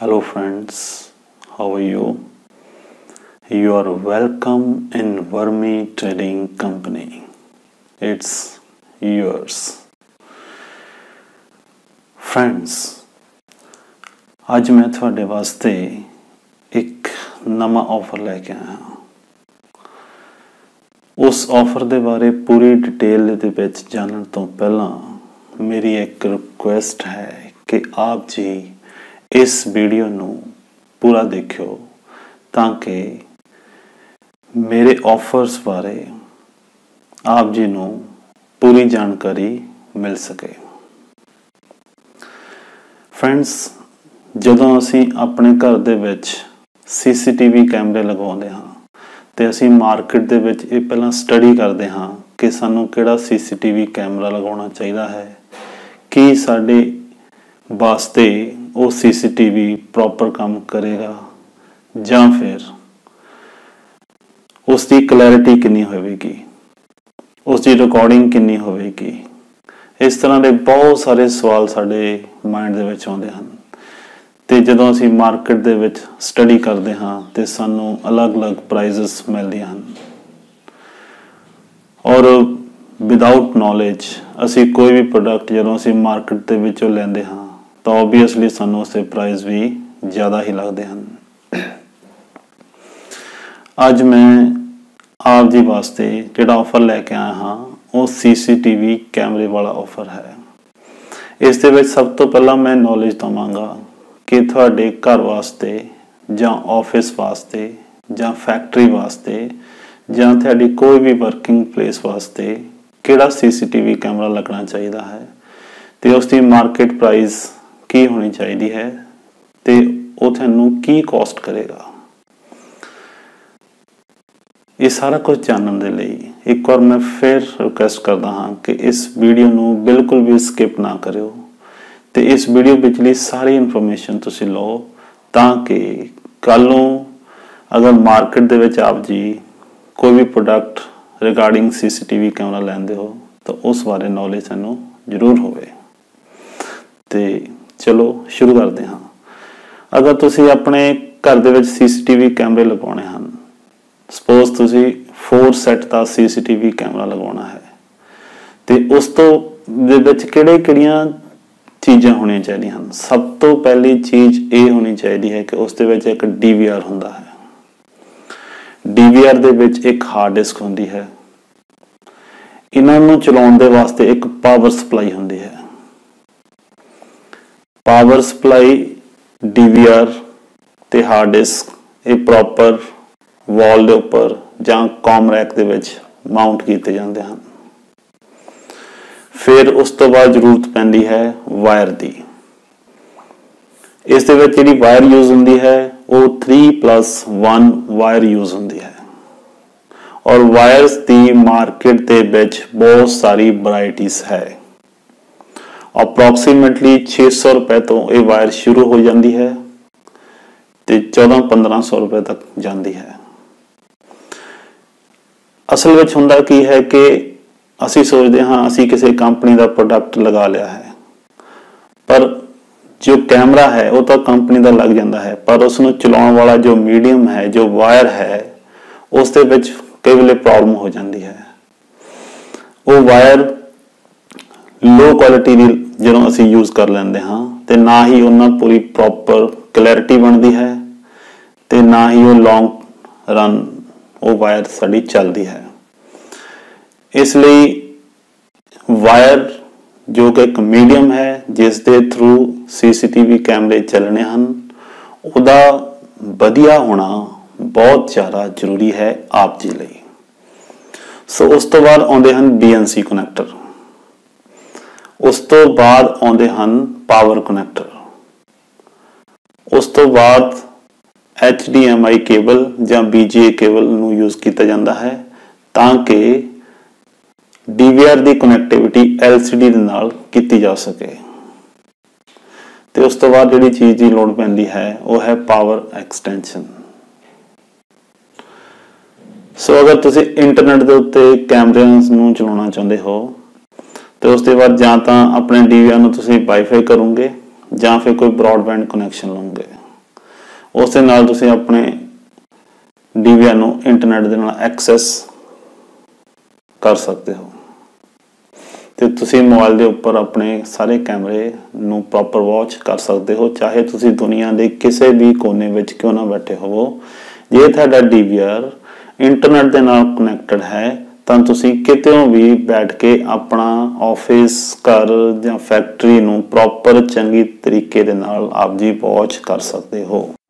Hello friends, how are you? You are welcome in Vermi Trading Company. It's yours. Friends, ਅੱਜ ਮੈਂ ਤੁਹਾਡੇ ਵਾਸਤੇ ਇੱਕ ਨਵਾਂ ਆਫਰ ਲੈ ਕੇ ਆਇਆ ਹਾਂ। ਉਸ ਆਫਰ ਦੇ ਬਾਰੇ ਪੂਰੀ ਡਿਟੇਲ ਦੇ ਵਿੱਚ ਜਾਣਨ ਤੋਂ ਪਹਿਲਾਂ ਮੇਰੀ ਇੱਕ ਰਿਕੁਐਸਟ ਹੈ ਕਿ ਆਪ ਜੀ इस वीडियो नू पूरा देखियो ताकि मेरे ऑफर्स बारे आप जी नू पूरी जानकारी मिल सके। फ्रेंड्स, जदों असी अपने घर दे विच CCTV कैमरे लगवाउंदे हां ते असी मार्केट दे विच इह पहलां स्टडी करदे हां कि सानू किहड़ा CCTV कैमरा लगवाउणा चाहीदा है, कि साडे वास्ते वो CCTV प्रॉपर काम करेगा जां फिर उसकी क्लैरिटी कितनी होगी, उसकी रिकॉर्डिंग कितनी होगी। इस तरह के बहुत सारे सवाल साडे माइंड दे विच आउंदे हन ते जदों असीं मार्केट दे विच स्टडी करदे हां ते सानू अलग अलग प्राइजेस मिलदे हन और विदाउट नॉलेज असीं कोई भी प्रोडक्ट जदों असीं मार्केट दे विचों लैंदे हां तो ऑब्वियसली सानू उसके प्राइस भी ज़्यादा ही लगते हैं। अज मैं आप जी वास्ते जिहड़ा ऑफर लैके आया हाँ वो CCTV कैमरे वाला ऑफर है। इस दे विच सब तो पहला मैं नॉलेज देवांगा कि तुहाडे घर वास्ते जां ऑफिस वास्ते जां फैक्ट्री वास्ते जां तुहाडी कोई भी वर्किंग प्लेस वास्ते किहड़ा CCTV कैमरा लगना चाहिए है ते उसकी मार्केट प्राइस की होनी चाहिए है ते वो तुहानू की कॉस्ट करेगा। ये सारा कुछ जानने के लिए एक बार मैं फिर रिक्वेस्ट करता हाँ कि इस वीडियो नू बिल्कुल भी स्किप ना करियो ते इस वीडियो विचली सारी इन्फॉर्मेशन तुसी लो ताकि कल नू अगर मार्केट दे विच आप जी कोई भी प्रोडक्ट रिगार्डिंग CCTV कैमरा लैंदे हो तो उस बारे नॉलेज तुहानू जरूर होवे। ते चलो शुरू करते हाँ। अगर तुसी अपने घर दे विच CCTV कैमरे लगवाने हैं, सपोज तुसी 4 सेट का CCTV कैमरा लगवाना है तो उस तो दे विच किहड़ियां चीज़ां होनी चाहिए हैं। सब तो पहली चीज़ ये होनी चाहिए है कि उस दे विच एक DVR हुंदा है। DVR दे विच एक हार्ड डिस्क हुंदी है। इन्हां नूं चलाउण दे वास्ते एक पावर सप्लाई हुंदी है। पावर सप्लाई DVR ते हार्ड डिस्क ये प्रॉपर वॉल दे उपर जां कॉम रैक दे विच माउंट कीते जांदे हन। फिर उस तो बाद जरूरत पैंदी है वायर दी। इस दे विच जिहड़ी वायर यूज हुंदी है वो 3+1 वायर यूज हुंदी है और वायर्स दी मार्केट दे विच बहुत सारी वैरायटीज है। अप्रोक्सीमेटली 600 रुपए तो ये वायर शुरू हो जाती है तो 1400-1500 रुपए तक जाती है। असल में हुंदा की है कि असी सोचते हाँ असी किसी कंपनी का प्रोडक्ट लगा लिया है पर जो कैमरा है वो तो कंपनी का लग जाता है पर उसनूं चलाउण वाला जो मीडियम है जो वायर है उस दे विच कई वेले प्रॉब्लम हो जाती है। वो वायर लो क्वालिटी की जो असी यूज कर लेंदे हाँ ते ना ही उन्हें पूरी प्रॉपर क्लैरिटी बनती है ते ना ही वो लॉन्ग रन वो वायर साड़ी चलती है। इसलिए वायर जो कि एक मीडियम है जिस दे थ्रू CCTV कैमरे चलने हैं उदा वधिया होना बहुत ज़्यादा जरूरी है आप जी लिए। सो उस तो बाद आउंदे हन BNC कनैक्टर, उस तो बाद आउंदे हन पावर कनैक्टर, उस तो बाद HDMI केबल जां BGA केबल नूं यूज किया जाता है ताकि DVR की कनैक्टिविटी LCD दे नाल की जा सके। तो उस तो बाद जिहड़ी चीज़ की लोड़ पैंदी है वो है पावर एक्सटेंशन। सो अगर तुसी इंटरनेट के उत्ते कैमरे नूं चलाउणा चाहुंदे हो तो उसके बाद जां तां अपने DVR नूं तुसीं वाईफाई करोगे जां फिर कोई ब्रॉडबैंड कनैक्शन लोगे। ਉਸ ਦੇ ਨਾਲ ਤੁਸੀਂ ਆਪਣੇ DVR ਨੂੰ ਇੰਟਰਨੈਟ ਦੇ ਨਾਲ ਐਕਸੈਸ ਕਰ ਸਕਦੇ ਹੋ ਤੇ ਤੁਸੀਂ ਮੋਬਾਈਲ ਦੇ ਉੱਪਰ ਆਪਣੇ ਸਾਰੇ ਕੈਮਰੇ ਨੂੰ ਪ੍ਰੋਪਰ ਵਾਚ ਕਰ ਸਕਦੇ ਹੋ, ਚਾਹੇ ਤੁਸੀਂ ਦੁਨੀਆ ਦੇ ਕਿਸੇ ਵੀ ਕੋਨੇ ਵਿੱਚ ਕਿਉਂ ਨਾ ਬੈਠੇ ਹੋਵੋ। ਜੇ ਤੁਹਾਡਾ DVR ਇੰਟਰਨੈਟ ਦੇ ਨਾਲ ਕਨੈਕਟਡ ਹੈ ਤਾਂ ਤੁਸੀਂ ਕਿਤੋਂ ਵੀ ਬੈਠ ਕੇ ਆਪਣਾ ਆਫਿਸ, ਘਰ ਜਾਂ ਫੈਕਟਰੀ ਨੂੰ ਪ੍ਰੋਪਰ ਚੰਗੀ ਤਰੀਕੇ ਦੇ ਨਾਲ ਆਪ ਜੀ ਵਾਚ ਕਰ ਸਕਦੇ ਹੋ।